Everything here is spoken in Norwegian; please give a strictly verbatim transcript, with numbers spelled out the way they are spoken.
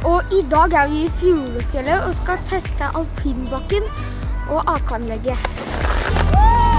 Og i dag er vi i Fjordfjellet og skal teste alpinbakken og akeanlegget.